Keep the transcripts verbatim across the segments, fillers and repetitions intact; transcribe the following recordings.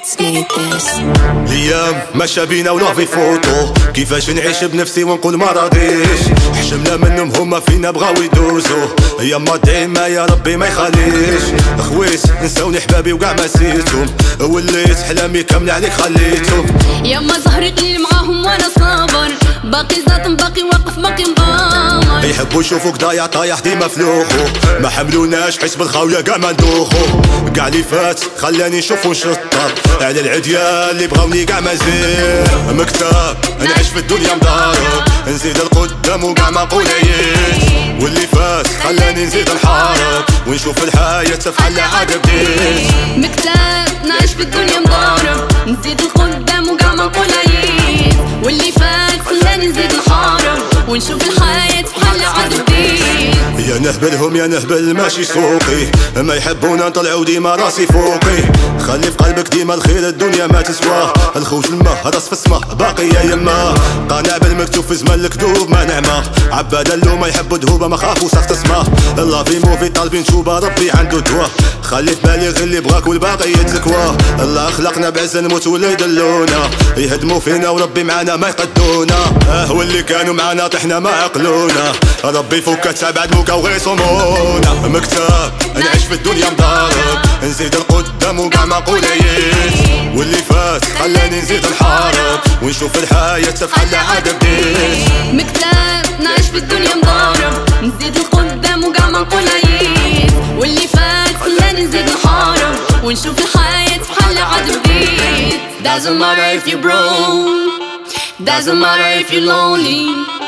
beats made this. الايام ماشا بينا ونوفي فوتو كيفاش نعيش بنفسي ونقول ما راضيش. حشمنا منهم هما فينا بغاو يدوزو، ياما ديما يا ربي ما يخليش. خويس نساوني حبابي وكاع ما نسيتهم، وليت حلامي كامله عليك خليتهم. ياما زهري قليل معاهم وانا صابر، باقي زاطم باقي واقف باقي مغامر. يحبوا يشوفوك ضايع طايح ديما فلوخو، ما حملوناش حيت بالخاويه كاع ما ندوخو. كاع اللي فات خلاني نشوف ونشطب على العديان اللي بغاوني كاع ما زين. مكتاب نعيش في الدنيا مضارب، نزيد القدام وكاع ما نقول عييت. واللي فات خلاني نزيد نحارب ونشوف الحياة تفحل عاد بديت. مكتاب نعيش في الدنيا مضارب، نزيد القدام وكاع ما نقول عييت. واللي فات خلاني نزيد نحارب ونشوف الحياة تفحل عاد بديت. يا نهبلهم يا نهبل ماشي سوقي، ما يحبونا نطلعو ديما راسي فوقي. خلي في قلبك ديما الخير الدنيا ما تسواه، الخوت الماء راس في السما باقي يا يما. قانع بالمكتوب في زمان الكذوب ما نعمة، عباد اللوم ما يحبوا دهوبة ما خافوا سخت اسمه. الله في موفي طالبين توبة ربي عنده دواء، خلي في بالي غير اللي بغاك والباقي يتزكوا. الله خلقنا بعز نموت ولا يدلونا، يهدموا فينا وربي معانا ما يقدونا. اه واللي كانوا معانا طحنا ما عقلونا، ربي فك تبعد موكا وغي صمونا. مكتاب نعيش في الدنيا مضارب، نزيد القدام وكاع ما نقول عييت. واللي فات خلاني نزيد نحارب ونشوف الحياة تفحل عاد بديت. مكتاب نعيش في الدنيا مضارب، نزيد القدام وكاع ما نقول عييت. واللي فات خلاني نزيد نحارب ونشوف الحياة تفحل عاد بديت. Doesn't matter if you're broke, doesn't matter if you're lonely.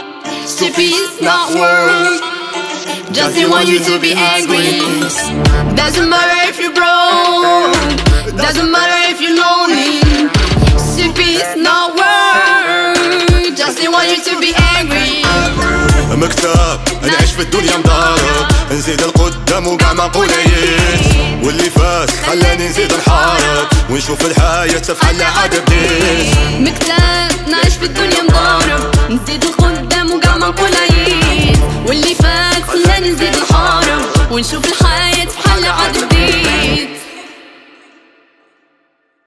Sippy is not work, just they want you to be angry. Doesn't matter if you're broke, doesn't matter if you're lonely. Sippy is not work, just they want you to be angry. مكتاب نعيش في الدنيا مضارب، نزيد القدام وكاع ما نقول عييت. واللي فات خلاني نزيد نحارب ونشوف الحياة تفحل عاد بديت. مكتاب نعيش في الدنيا مضارب،